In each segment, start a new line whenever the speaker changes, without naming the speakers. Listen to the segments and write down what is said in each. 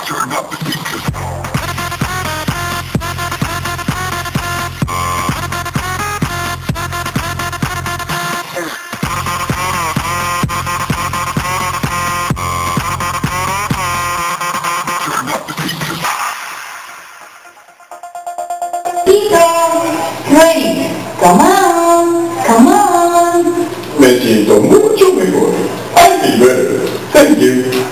turn up the speakers.
Ready. Come on, come on.
Me siento mucho mejor. I feel better. Thank you.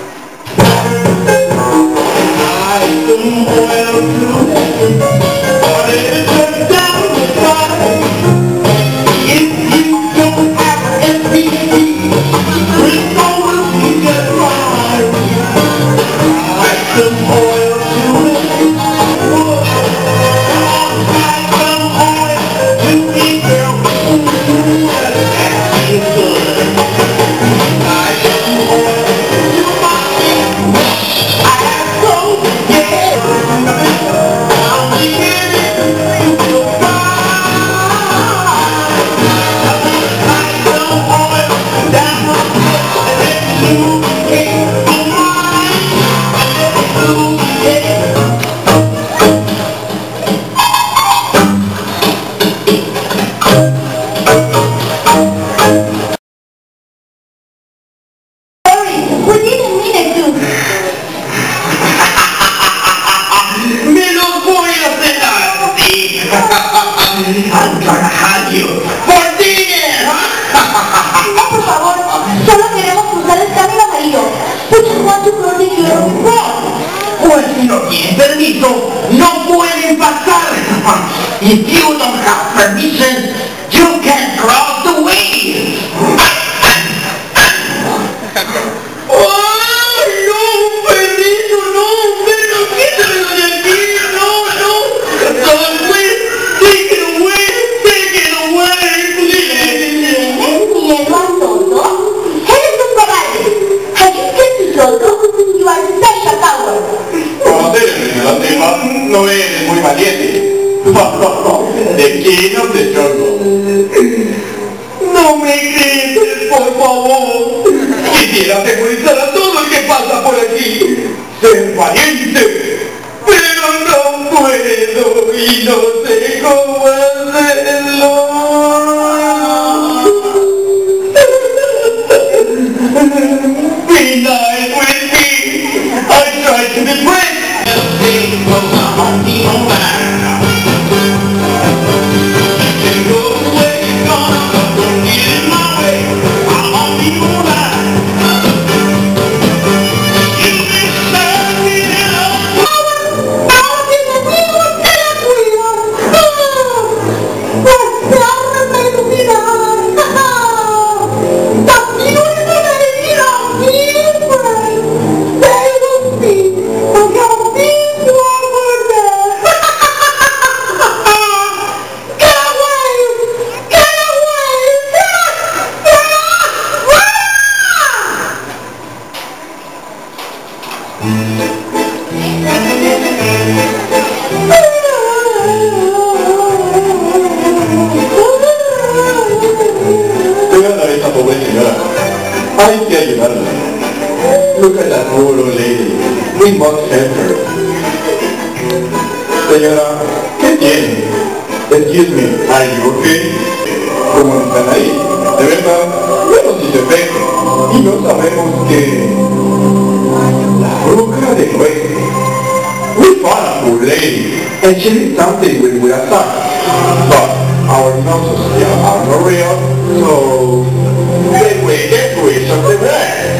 I'm gonna have you for dinner. No, por favor, solo queremos cruzar el camino amarillo. We just want to cross the Europe Road.
Pues si no tienen permiso, no pueden pasar. If you don't have permission, you can cross the way.
No eres muy valiente. De quién te chorro.
No me grites, por favor.
Quisiera atemorizar a todo el que pasa por aquí. Ser valiente. Pero no puedo y no sé cómo hacerlo. Be nice with me. I try to be brave. Hay que ayudarla. Look at that poor old lady. We must help her. Señora, ¿qué tiene? Excuse me, are you okay? ¿Cómo están ahí? De verdad, bueno si se ve. Y no sabemos que... La bruja de nueces. We found a poor lady, and she did something when we attacked. But our noses are not real, so... Then we get to it something right.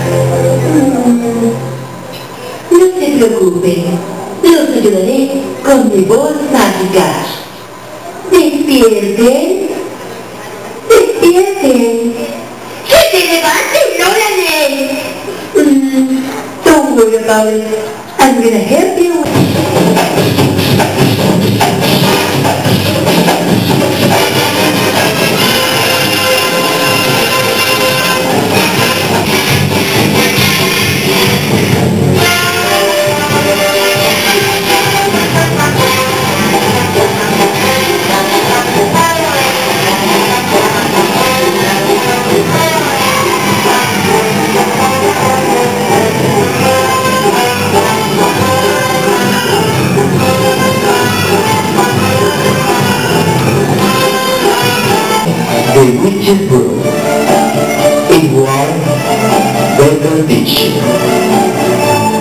No se preocupe, los ayudaré con mi voz mágica. Despierten, despierten. ¡Que se levanten, órale! Don't worry about it. I'm gonna help you.
witch's brew in warm, welcome dish.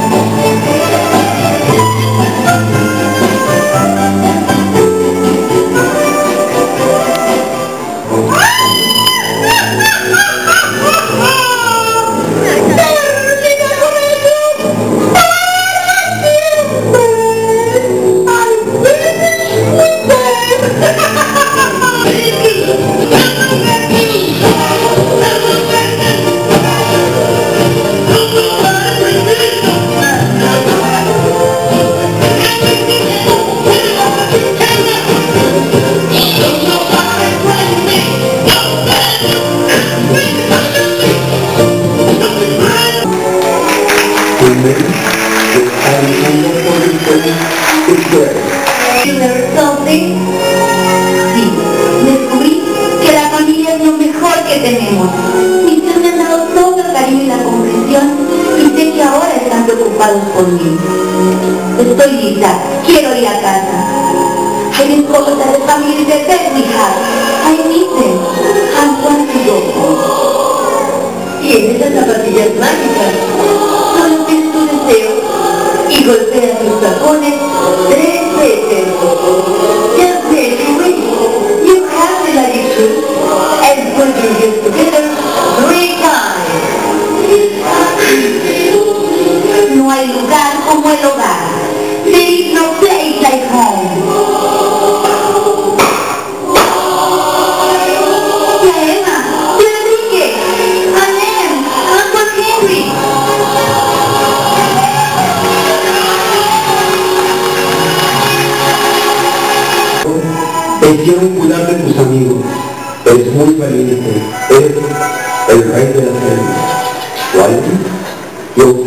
Something? Sí, descubrí que la familia es lo mejor que tenemos. Mis hijos me han dado todo el cariño y la comprensión y sé que ahora están preocupados por mí. Estoy lista, quiero ir a casa. I didn't go to the family the best we have. I need them. I want to go home.
Tienes las zapatillas mágicas.
Solo tienes tu deseo
Y golpea tus tacones 3 veces. Just make it reach. You have the lucky shoes and put your heels together 3 times.
No hay lugar como el hogar. There is no place like home. Tía Emma, Tía Enrique, Annem, Uncle Henry.
Te quiero vincular de tus amigos. Eres muy valiente. Eres el rey de la selva. Walter, your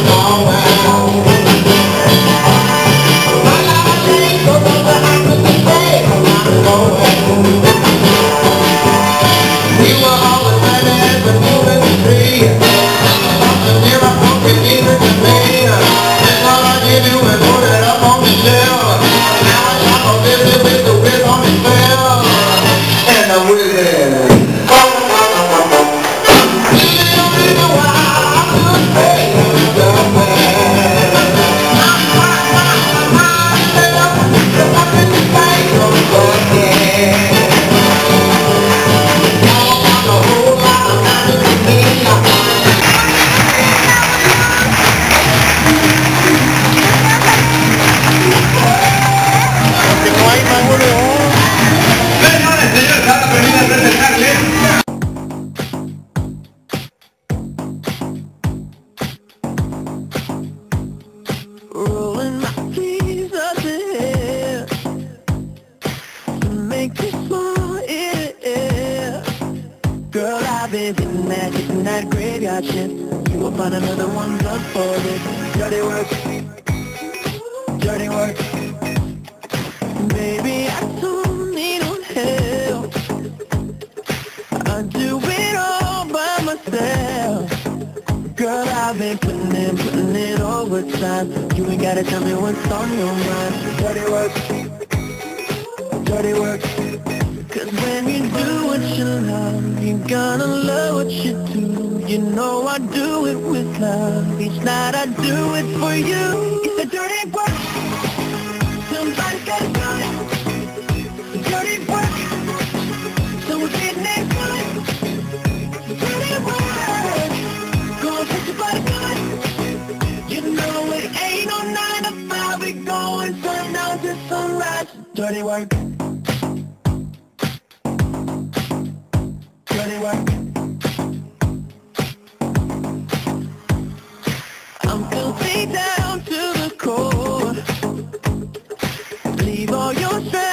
Rolling my sleeves up ahead to make you smile, yeah. Girl, I've been hitting that graveyard shift. You will find another one just for this. Dirty work, dirty work. Baby, I don't need no help. I do it all by myself. Girl, I've been putting in overtime. You ain't gotta tell me what's on your mind. Dirty work, dirty work. Cause when you do what you love, you gotta love what you do. You know I do it with love. Each night I do it for you. It's a dirty work. Somebody's gotta do it. Dirty work. So we're getting it good. Dirty work. Gonna put your body good. You know it ain't no 9 to 5. We going sundown to sunrise. Dirty work. Dirty work. I'm filthy down to the core. Leave all your stress